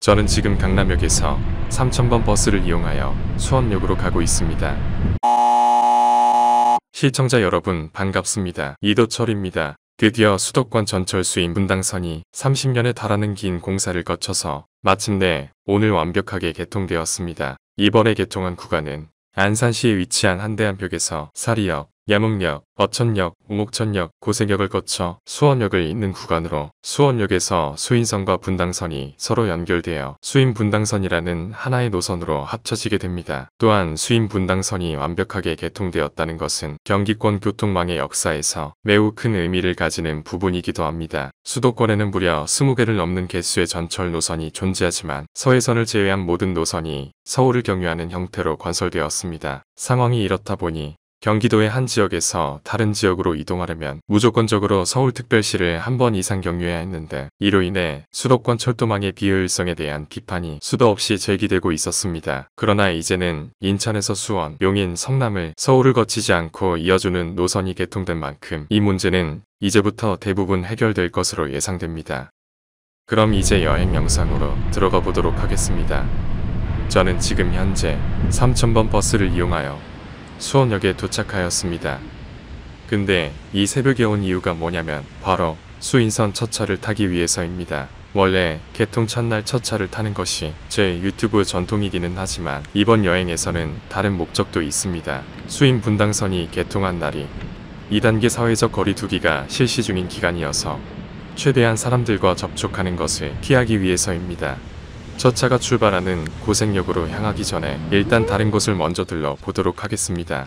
저는 지금 강남역에서 3000번 버스를 이용하여 수원역으로 가고 있습니다. 시청자 여러분 반갑습니다. 이도철입니다. 드디어 수도권 전철 수임 분당선이 30년에 달하는 긴 공사를 거쳐서 마침내 오늘 완벽하게 개통되었습니다. 이번에 개통한 구간은 안산시에 위치한 한대암역에서 사리역, 양흥역, 어천역, 우목천역, 고색역을 거쳐 수원역을 잇는 구간으로 수원역에서 수인선과 분당선이 서로 연결되어 수인 분당선이라는 하나의 노선으로 합쳐지게 됩니다. 또한 수인 분당선이 완벽하게 개통되었다는 것은 경기권 교통망의 역사에서 매우 큰 의미를 가지는 부분이기도 합니다. 수도권에는 무려 20개를 넘는 개수의 전철 노선이 존재하지만 서해선을 제외한 모든 노선이 서울을 경유하는 형태로 건설되었습니다. 상황이 이렇다 보니 경기도의 한 지역에서 다른 지역으로 이동하려면 무조건적으로 서울특별시를 한 번 이상 경유해야 했는데 이로 인해 수도권 철도망의 비효율성에 대한 비판이 수도 없이 제기되고 있었습니다. 그러나 이제는 인천에서 수원, 용인, 성남을 서울을 거치지 않고 이어주는 노선이 개통된 만큼 이 문제는 이제부터 대부분 해결될 것으로 예상됩니다. 그럼 이제 여행 영상으로 들어가 보도록 하겠습니다. 저는 지금 현재 3000번 버스를 이용하여 수원역에 도착하였습니다. 근데 이 새벽에 온 이유가 뭐냐면 바로 수인선 첫 차를 타기 위해서입니다. 원래 개통 첫날 첫 차를 타는 것이 제 유튜브 전통이기는 하지만 이번 여행에서는 다른 목적도 있습니다. 수인 분당선이 개통한 날이 2단계 사회적 거리 두기가 실시 중인 기간이어서 최대한 사람들과 접촉하는 것을 피하기 위해서입니다. 첫 차가 출발하는 고색역으로 향하기 전에 일단 다른 곳을 먼저 들러보도록 하겠습니다.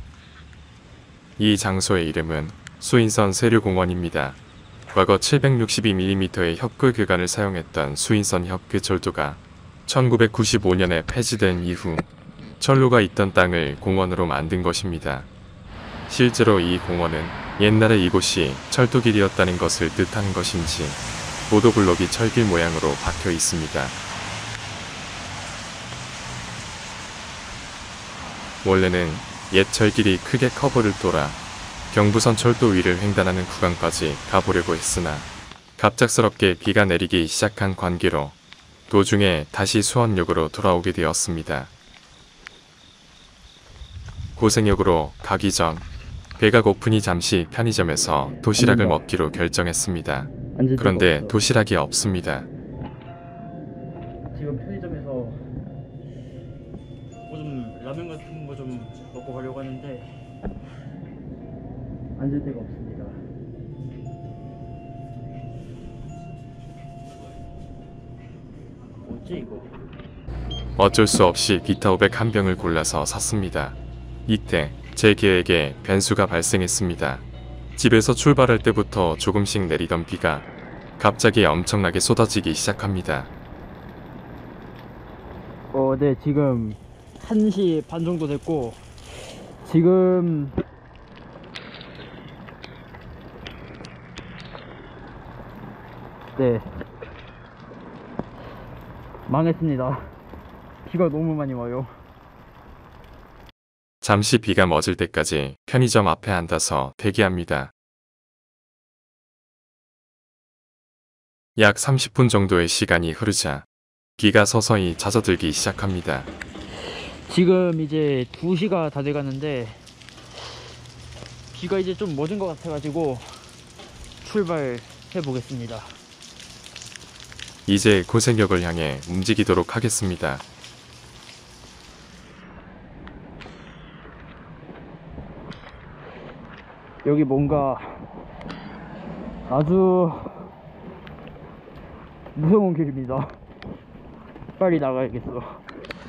이 장소의 이름은 수인선 세류공원입니다. 과거 762mm의 협그 교간을 사용했던 수인선 협그 철도가 1995년에 폐지된 이후 철로가 있던 땅을 공원으로 만든 것입니다. 실제로 이 공원은 옛날에 이곳이 철도길이었다는 것을 뜻하는 것인지 보도블록이 철길 모양으로 박혀 있습니다. 원래는 옛 철길이 크게 커브를 돌아 경부선 철도 위를 횡단하는 구간까지 가보려고 했으나 갑작스럽게 비가 내리기 시작한 관계로 도중에 다시 수원역으로 돌아오게 되었습니다. 고색역으로 가기 전 배가 고프니 잠시 편의점에서 도시락을 먹기로 결정했습니다. 그런데 도시락이 없습니다. 지금 편의점에서 뭐 라면 같은 거 좀 먹고 가려고 하는데 앉을 데가 없습니다. 뭐지 이거? 어쩔 수 없이 비타오백 한 병을 골라서 샀습니다. 이때 제 계획에 변수가 발생했습니다. 집에서 출발할 때부터 조금씩 내리던 비가 갑자기 엄청나게 쏟아지기 시작합니다. 네, 지금 1시 반 정도 됐고 지금 네 망했습니다. 비가 너무 많이 와요. 잠시 비가 멎을 때까지 편의점 앞에 앉아서 대기합니다. 약 30분 정도의 시간이 흐르자 비가 서서히 잦아들기 시작합니다. 지금 이제 2시가 다 돼가는데 비가 이제 좀 멎은 것 같아가지고 출발해 보겠습니다. 이제 고색역을 향해 움직이도록 하겠습니다. 여기 뭔가 아주 무서운 길입니다. 빨리 나가야겠어.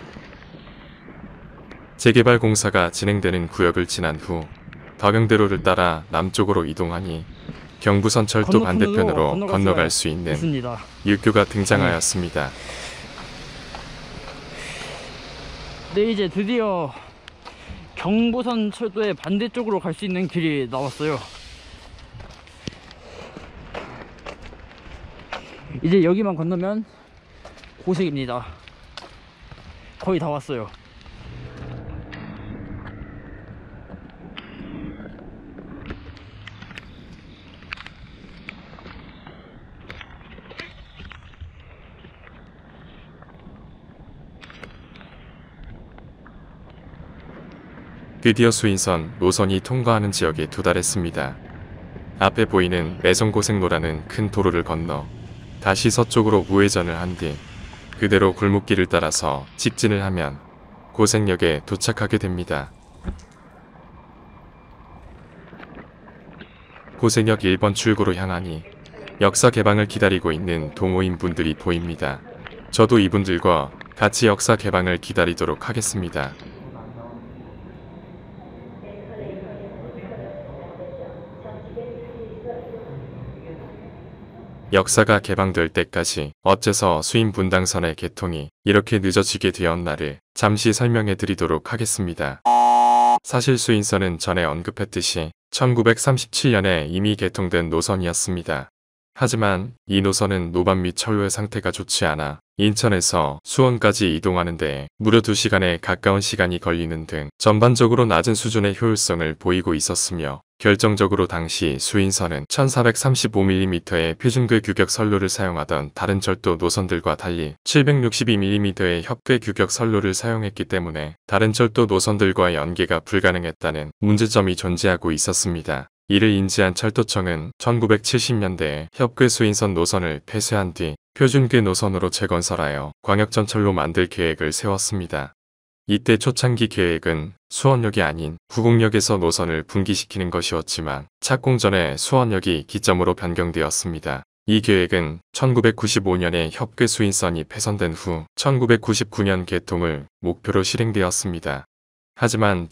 재개발 공사가 진행되는 구역을 지난 후 더경대로를 따라 남쪽으로 이동하니 경부선 철도 반대편으로 건너갈 수 있는 있습니다. 육교가 등장하였습니다. 네, 이제 드디어 경부선 철도의 반대쪽으로 갈 수 있는 길이 나왔어요. 이제 여기만 건너면 고색입니다. 거의 다 왔어요. 드디어 수인선 노선이 통과하는 지역에 도달했습니다. 앞에 보이는 매성고색로라는 큰 도로를 건너 다시 서쪽으로 우회전을 한 뒤 그대로 골목길을 따라서 직진을 하면 고색역에 도착하게 됩니다. 고색역 1번 출구로 향하니 역사 개방을 기다리고 있는 동호인 분들이 보입니다. 저도 이분들과 같이 역사 개방을 기다리도록 하겠습니다. 역사가 개방될 때까지 어째서 수인 분당선의 개통이 이렇게 늦어지게 되었나를 잠시 설명해 드리도록 하겠습니다. 사실 수인선은 전에 언급했듯이 1937년에 이미 개통된 노선이었습니다. 하지만 이 노선은 노반 및 철로의 상태가 좋지 않아 인천에서 수원까지 이동하는 데에 무려 2시간에 가까운 시간이 걸리는 등 전반적으로 낮은 수준의 효율성을 보이고 있었으며 결정적으로 당시 수인선은 1435mm의 표준궤 규격 선로를 사용하던 다른 철도 노선들과 달리 762mm의 협궤 규격 선로를 사용했기 때문에 다른 철도 노선들과 연계가 불가능했다는 문제점이 존재하고 있었습니다. 이를 인지한 철도청은 1970년대에 협궤 수인선 노선을 폐쇄한 뒤 표준궤 노선으로 재건설하여 광역전철로 만들 계획을 세웠습니다. 이때 초창기 계획은 수원역이 아닌 후곡역에서 노선을 분기시키는 것이었지만 착공 전에 수원역이 기점으로 변경되었습니다. 이 계획은 1995년에 협궤 수인선이 폐선된 후 1999년 개통을 목표로 실행되었습니다. 하지만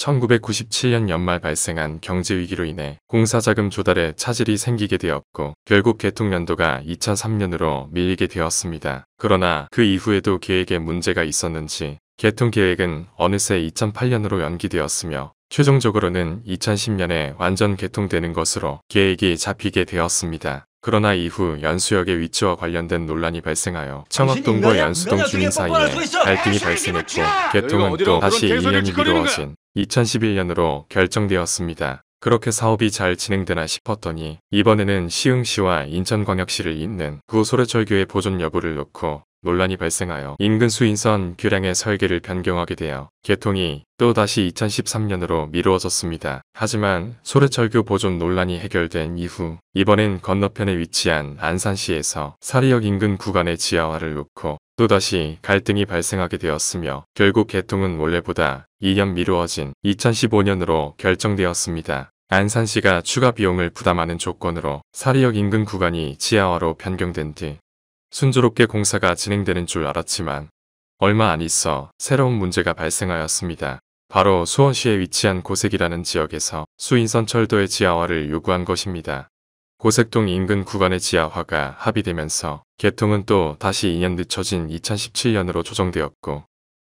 1997년 연말 발생한 경제위기로 인해 공사자금 조달에 차질이 생기게 되었고 결국 개통 연도가 2003년으로 밀리게 되었습니다. 그러나 그 이후에도 계획에 문제가 있었는지 개통 계획은 어느새 2008년으로 연기되었으며 최종적으로는 2010년에 완전 개통되는 것으로 계획이 잡히게 되었습니다. 그러나 이후 연수역의 위치와 관련된 논란이 발생하여 청학동과 연수동 주민 사이에 갈등이 발생했고 개통은 또 다시 1년이 미루어진 2011년으로 결정되었습니다. 그렇게 사업이 잘 진행되나 싶었더니 이번에는 시흥시와 인천광역시를 잇는 구소래철교의 보존 여부를 놓고 논란이 발생하여 인근 수인선 교량의 설계를 변경하게 되어 개통이 또다시 2013년으로 미루어졌습니다. 하지만 소래철교 보존 논란이 해결된 이후 이번엔 건너편에 위치한 안산시에서 사리역 인근 구간의 지하화를 놓고 또다시 갈등이 발생하게 되었으며 결국 개통은 원래보다 2년 미루어진 2015년으로 결정되었습니다. 안산시가 추가 비용을 부담하는 조건으로 사리역 인근 구간이 지하화로 변경된 뒤 순조롭게 공사가 진행되는 줄 알았지만 얼마 안 있어 새로운 문제가 발생하였습니다. 바로 수원시에 위치한 고색이라는 지역에서 수인선 철도의 지하화를 요구한 것입니다. 고색동 인근 구간의 지하화가 합의되면서 개통은 또 다시 2년 늦춰진 2017년으로 조정되었고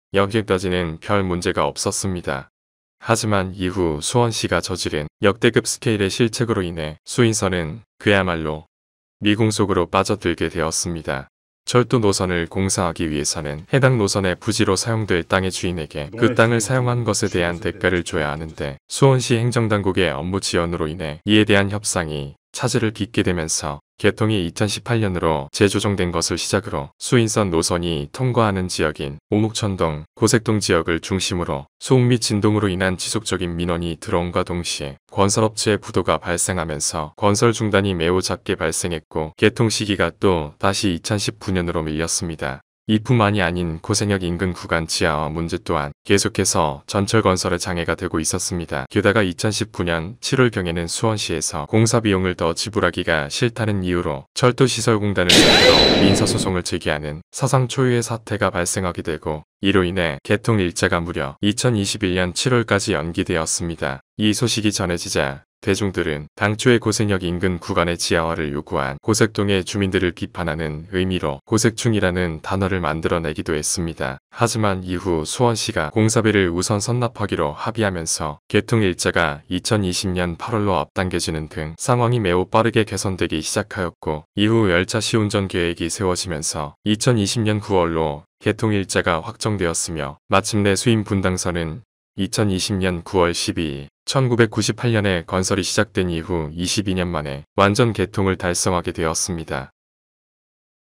여기까지는 별 문제가 없었습니다. 하지만 이후 수원시가 저지른 역대급 스케일의 실책으로 인해 수인선은 그야말로 미궁 속으로 빠져들게 되었습니다. 철도 노선을 공사하기 위해서는 해당 노선의 부지로 사용될 땅의 주인에게 그 땅을 사용한 것에 대한 대가를 줘야 하는데 수원시 행정당국의 업무 지연으로 인해 이에 대한 협상이 차질을 빚게 되면서 개통이 2018년으로 재조정된 것을 시작으로 수인선 노선이 통과하는 지역인 오목천동, 고색동 지역을 중심으로 소음 및 진동으로 인한 지속적인 민원이 들어옴과 동시에 건설업체의 부도가 발생하면서 건설 중단이 매우 잦게 발생했고 개통 시기가 또 다시 2019년으로 밀렸습니다. 이뿐만이 아닌 고색역 인근 구간 지하화 문제 또한 계속해서 전철 건설에 장애가 되고 있었습니다. 게다가 2019년 7월경에는 수원시에서 공사 비용을 더 지불하기가 싫다는 이유로 철도시설공단을 상대로 민사소송을 제기하는 사상 초유의 사태가 발생하게 되고 이로 인해 개통 일자가 무려 2021년 7월까지 연기되었습니다. 이 소식이 전해지자 대중들은 당초에 고색역 인근 구간의 지하화를 요구한 고색동의 주민들을 비판하는 의미로 고색충이라는 단어를 만들어내기도 했습니다. 하지만 이후 수원시가 공사비를 우선 선납하기로 합의하면서 개통 일자가 2020년 8월로 앞당겨지는 등 상황이 매우 빠르게 개선되기 시작하였고 이후 열차 시운전 계획이 세워지면서 2020년 9월로 개통 일자가 확정되었으며 마침내 수인 분당선은 2020년 9월 12일 1998년에 건설이 시작된 이후 22년 만에 완전 개통을 달성하게 되었습니다.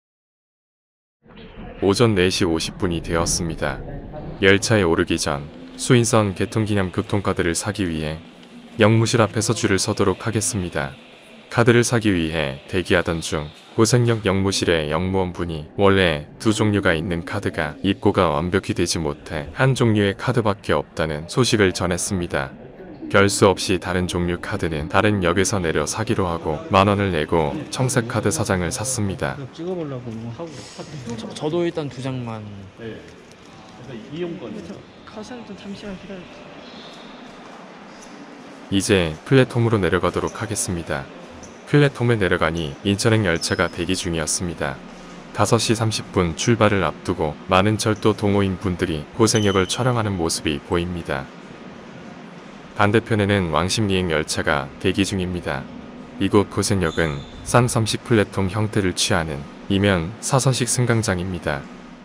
오전 4시 50분이 되었습니다. 열차에 오르기 전 수인선 개통기념 교통카드를 사기 위해 영무실 앞에서 줄을 서도록 하겠습니다. 카드를 사기 위해 대기하던 중 고생역 영무실의 영무원분이 원래 두 종류가 있는 카드가 입고가 완벽히 되지 못해 한 종류의 카드밖에 없다는 소식을 전했습니다. 별수 없이 다른 종류 카드는 다른 역에서 내려 사기로 하고 10,000원을 내고 청색 카드 4장을 샀습니다. 찍어보려고 뭐 하고 저도 일단 2장만. 네. 그래서 이용권 카드는 좀 잠시만 기다려. 이제 플랫폼으로 내려가도록 하겠습니다. 플랫폼에 내려가니 인천행 열차가 대기 중이었습니다. 5시 30분 출발을 앞두고 많은 철도 동호인 분들이 고생역을 촬영하는 모습이 보입니다. 반대편에는 왕십리행 열차가 대기 중입니다. 이곳 고생역은 쌍섬식 플랫폼 형태를 취하는 이면 사선식 승강장입니다.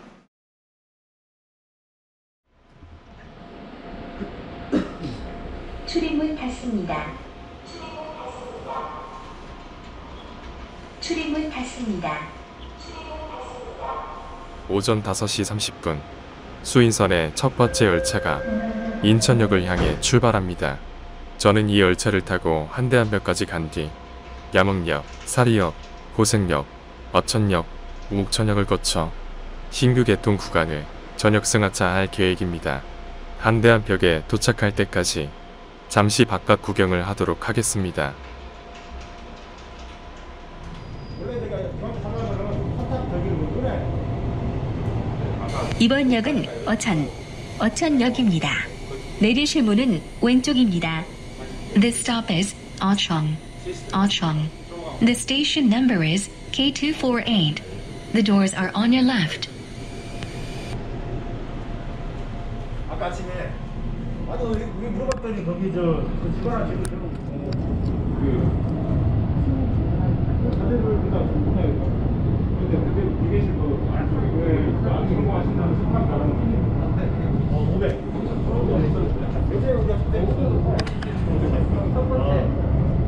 출입문 닫습니다. 출입문 닫습니다. 오전 5시 30분 수인선의 첫 번째 열차가 인천역을 향해 출발합니다. 저는 이 열차를 타고 한대암역까지 간 뒤 야목역, 사리역, 고생역, 어천역, 우묵천역을 거쳐 신규 개통 구간을 전역 승하차할 계획입니다. 한대암역에 도착할 때까지 잠시 바깥 구경을 하도록 하겠습니다. 이번 역은 어천역입니다. 내리실 문은 왼쪽입니다. This stop is Ochong. The station number is K248. The doors are on your left. 아까 아침에 나도 우리 물어봤더니 거기 그 집안한 집을 자료를 그다 보내요. 근데 이게 실도 안쪽에 나한테 그런 거 하신다는 생각 나는 500. 요새 우리가 첫 번째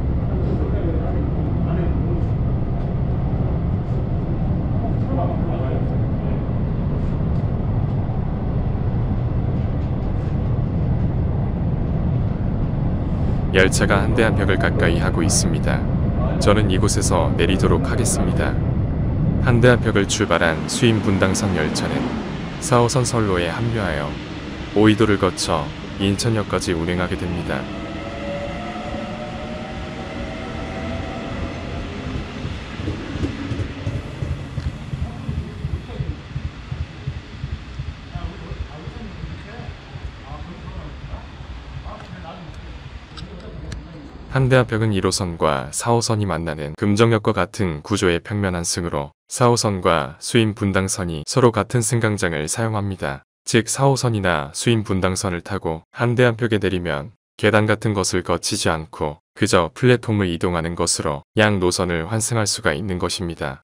열차가 한대암역을 가까이 하고 있습니다. 저는 이곳에서 내리도록 하겠습니다. 한대암역을 출발한 수인 분당선 열차는 4호선 선로에 합류하여 오이도를 거쳐 인천역까지 운행하게 됩니다. 한대암역은 1호선과 4호선이 만나는 금정역과 같은 구조의 평면한 승으로 4호선과 수인 분당선이 서로 같은 승강장을 사용합니다. 즉 4호선이나 수인 분당선을 타고 한대암역에 내리면 계단 같은 것을 거치지 않고 그저 플랫폼을 이동하는 것으로 양 노선을 환승할 수가 있는 것입니다.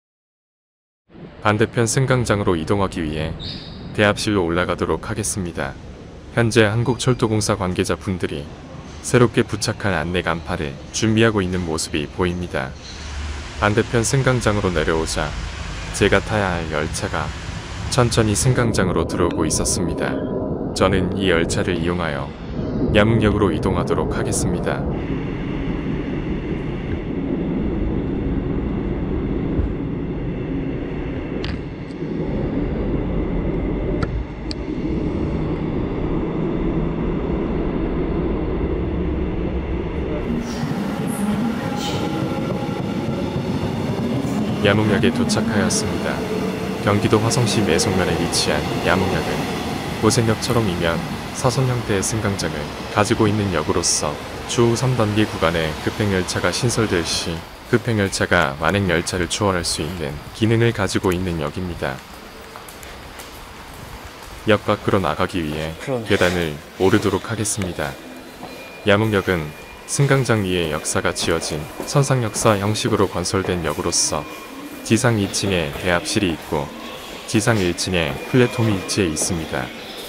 반대편 승강장으로 이동하기 위해 대합실로 올라가도록 하겠습니다. 현재 한국철도공사 관계자분들이 새롭게 부착한 안내 간판을 준비하고 있는 모습이 보입니다. 반대편 승강장으로 내려오자 제가 타야 할 열차가 천천히 승강장으로 들어오고 있었습니다. 저는 이 열차를 이용하여 야묵역으로 이동하도록 하겠습니다. 야묵역에 도착하였습니다. 경기도 화성시 매송면에 위치한 야묵역은 고생역처럼 이면 사선 형태의 승강장을 가지고 있는 역으로서 추후 3단계 구간에 급행열차가 신설될 시 급행열차가 만행열차를 추월할 수 있는 기능을 가지고 있는 역입니다. 역 밖으로 나가기 위해 계단을 오르도록 하겠습니다. 야묵역은 승강장 위에 역사가 지어진 선상역사 형식으로 건설된 역으로서 지상 2층에 대합실이 있고 지상 1층에 플랫폼이 위치해 있습니다.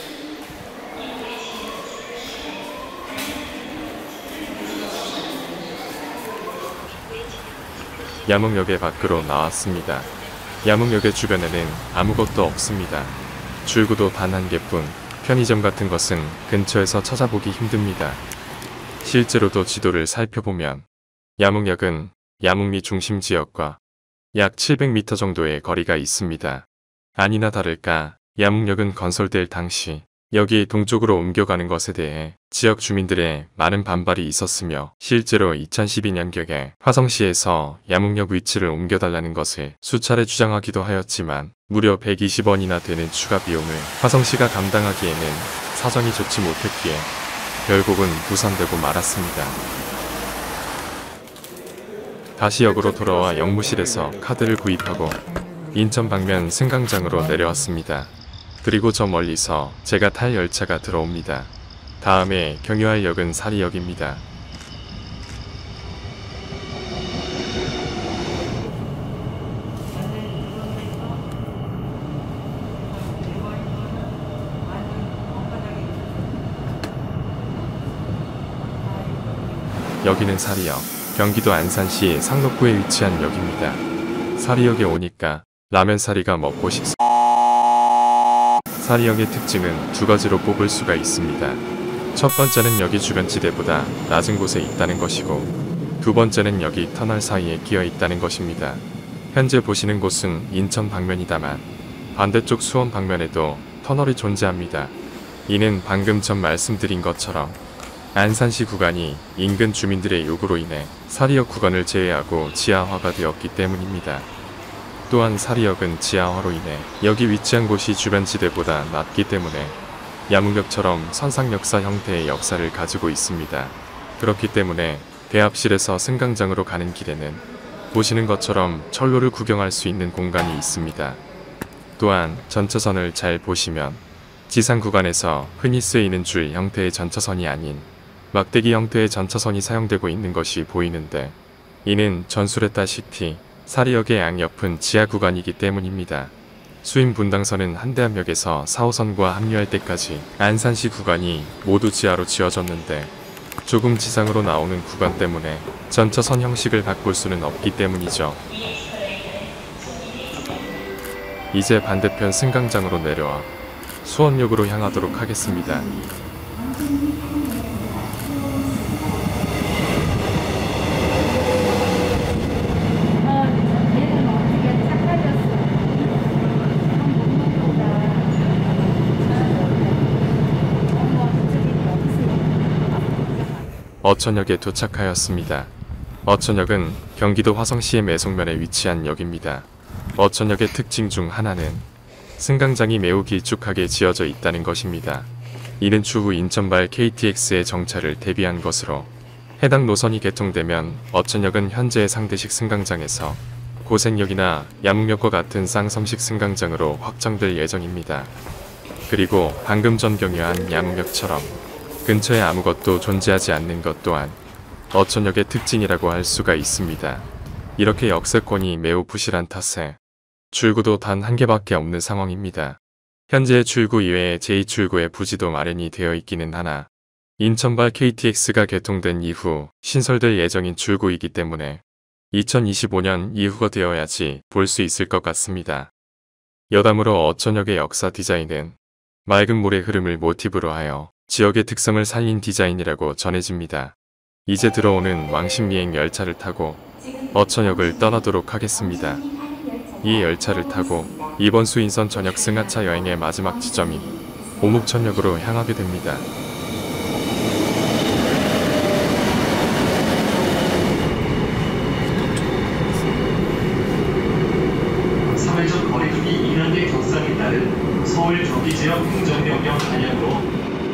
야묵역의 밖으로 나왔습니다. 야묵역의 주변에는 아무것도 없습니다. 출구도 단 한 개뿐 편의점 같은 것은 근처에서 찾아보기 힘듭니다. 실제로도 지도를 살펴보면 야묵역은 야묵리 중심 지역과 약 700m 정도의 거리가 있습니다. 아니나 다를까 야묵역은 건설될 당시 여기 동쪽으로 옮겨가는 것에 대해 지역 주민들의 많은 반발이 있었으며 실제로 2012년경에 화성시에서 야묵역 위치를 옮겨달라는 것을 수차례 주장하기도 하였지만 무려 120원이나 되는 추가 비용을 화성시가 감당하기에는 사정이 좋지 못했기에 결국은 무산되고 말았습니다. 다시 역으로 돌아와 역무실에서 카드를 구입하고 인천 방면 승강장으로 내려왔습니다. 그리고 저 멀리서 제가 탈 열차가 들어옵니다. 다음에 경유할 역은 사리역입니다. 여기는 사리역, 경기도 안산시 상록구에 위치한 역입니다. 사리역에 오니까 라면사리가 먹고 싶습니다. 사리역의 특징은 두 가지로 뽑을 수가 있습니다. 첫 번째는 여기 주변 지대보다 낮은 곳에 있다는 것이고 두 번째는 여기 터널 사이에 끼어 있다는 것입니다. 현재 보시는 곳은 인천 방면이다만 반대쪽 수원 방면에도 터널이 존재합니다. 이는 방금 전 말씀드린 것처럼 안산시 구간이 인근 주민들의 요구로 인해 사리역 구간을 제외하고 지하화가 되었기 때문입니다. 또한 사리역은 지하화로 인해 여기 위치한 곳이 주변 지대보다 낮기 때문에 야묵역처럼 선상역사 형태의 역사를 가지고 있습니다. 그렇기 때문에 대합실에서 승강장으로 가는 길에는 보시는 것처럼 철로를 구경할 수 있는 공간이 있습니다. 또한 전차선을 잘 보시면 지상 구간에서 흔히 쓰이는 줄 형태의 전차선이 아닌 막대기 형태의 전차선이 사용되고 있는 것이 보이는데 이는 전술했다시피 사리역의 양옆은 지하 구간이기 때문입니다. 수임 분당선은 한대암역에서 4호선과 합류할 때까지 안산시 구간이 모두 지하로 지어졌는데 조금 지상으로 나오는 구간 때문에 전차선 형식을 바꿀 수는 없기 때문이죠. 이제 반대편 승강장으로 내려와 수원역으로 향하도록 하겠습니다. 어천역에 도착하였습니다. 어천역은 경기도 화성시의 매송면에 위치한 역입니다. 어천역의 특징 중 하나는 승강장이 매우 길쭉하게 지어져 있다는 것입니다. 이는 추후 인천발 KTX의 정차를 대비한 것으로 해당 노선이 개통되면 어천역은 현재의 상대식 승강장에서 고생역이나 야묵역과 같은 쌍섬식 승강장으로 확장될 예정입니다. 그리고 방금 전 경유한 야묵역처럼 근처에 아무것도 존재하지 않는 것 또한 어천역의 특징이라고 할 수가 있습니다. 이렇게 역세권이 매우 부실한 탓에 출구도 단 한 개밖에 없는 상황입니다. 현재 출구 이외에 제2출구의 부지도 마련이 되어 있기는 하나 인천발 KTX가 개통된 이후 신설될 예정인 출구이기 때문에 2025년 이후가 되어야지 볼 수 있을 것 같습니다. 여담으로 어천역의 역사 디자인은 맑은 물의 흐름을 모티브로 하여 지역의 특성을 살린 디자인이라고 전해집니다. 이제 들어오는 왕십리행 열차를 타고 어천역을 떠나도록 하겠습니다. 이 열차를 타고 이번 수인선 저녁 승하차 여행의 마지막 지점인 오묵천역으로 향하게 됩니다. 3회전 거리두기 2단계 격상에 따른 서울 경기지역 행정명령 단행으로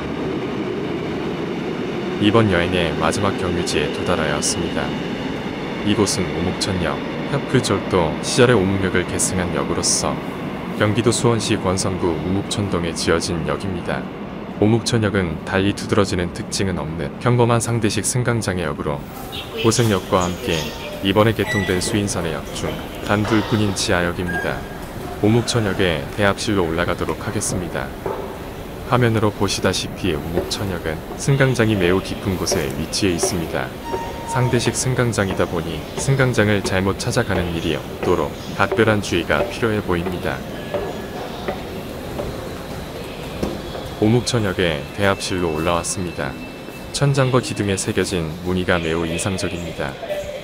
이번 여행의 마지막 경유지에 도달하였습니다. 이곳은 오묵천역, 협크절도 시절의 오묵역을 계승한 역으로서 경기도 수원시 권선구 우묵천동에 지어진 역입니다. 오묵천역은 달리 두드러지는 특징은 없는 평범한 상대식 승강장의 역으로 고생역과 함께 이번에 개통된 수인선의 역 중 단 둘뿐인 지하역입니다. 오묵천역에 대합실로 올라가도록 하겠습니다. 화면으로 보시다시피 오묵천역은 승강장이 매우 깊은 곳에 위치해 있습니다. 상대식 승강장이다 보니 승강장을 잘못 찾아가는 일이 없도록 각별한 주의가 필요해 보입니다. 오목천역에 대합실로 올라왔습니다. 천장과 기둥에 새겨진 무늬가 매우 인상적입니다.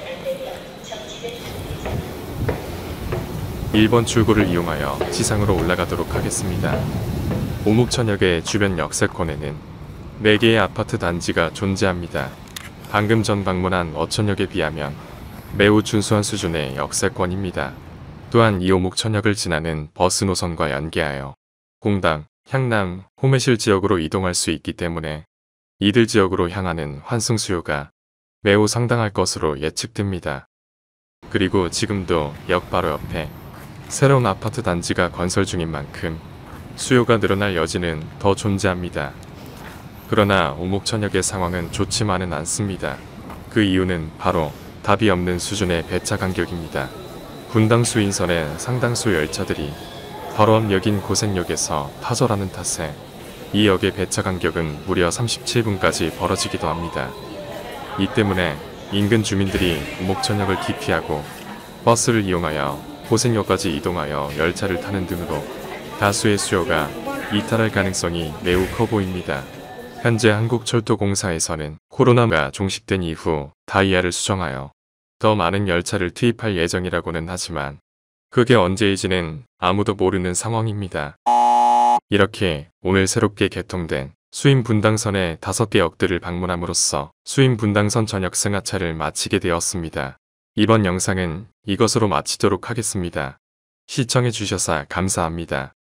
1번 출구를 이용하여 지상으로 올라가도록 하겠습니다. 오목천역의 주변 역세권에는 4개의 아파트 단지가 존재합니다. 방금 전 방문한 어천역에 비하면 매우 준수한 수준의 역세권입니다. 또한 이 오목천역을 지나는 버스 노선과 연계하여 공당, 향남, 호매실 지역으로 이동할 수 있기 때문에 이들 지역으로 향하는 환승 수요가 매우 상당할 것으로 예측됩니다. 그리고 지금도 역 바로 옆에 새로운 아파트 단지가 건설 중인 만큼 수요가 늘어날 여지는 더 존재합니다. 그러나 오목천역의 상황은 좋지만은 않습니다. 그 이유는 바로 답이 없는 수준의 배차 간격입니다. 분당 수인선의 상당수 열차들이 바로 앞 역인 고생역에서 파절하는 탓에 이 역의 배차 간격은 무려 37분까지 벌어지기도 합니다. 이 때문에 인근 주민들이 오목천역을 기피하고 버스를 이용하여 고생역까지 이동하여 열차를 타는 등으로 다수의 수요가 이탈할 가능성이 매우 커 보입니다. 현재 한국철도공사에서는 코로나가 종식된 이후 다이아를 수정하여 더 많은 열차를 투입할 예정이라고는 하지만 그게 언제일지는 아무도 모르는 상황입니다. 이렇게 오늘 새롭게 개통된 수인 분당선의 5개 역들을 방문함으로써 수인 분당선 전역 승하차를 마치게 되었습니다. 이번 영상은 이것으로 마치도록 하겠습니다. 시청해주셔서 감사합니다.